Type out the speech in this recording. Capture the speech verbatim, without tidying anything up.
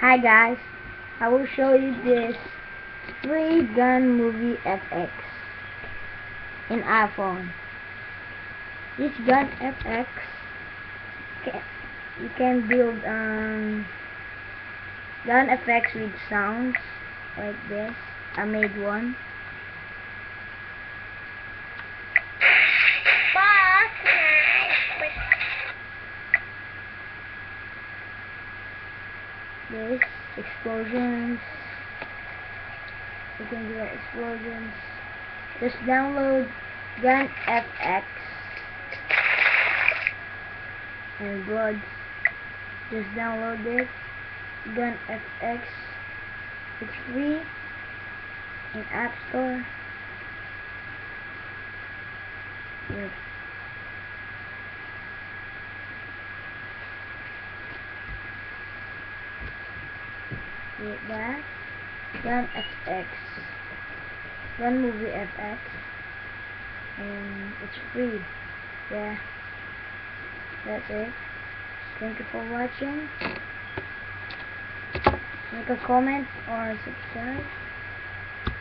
Hi guys, I will show you this free gun movie F X in iPhone. This gun F X, can, you can build um, gun effects with sounds like this. I made one. This explosions. You can do explosions. Just download Gun F X and blood. Just download it. Gun F X. It's free in App Store. Yes. Get that. Gun F X. Gun movie F X. And it's free. Yeah. That's it. Thank you for watching. Make a comment or subscribe.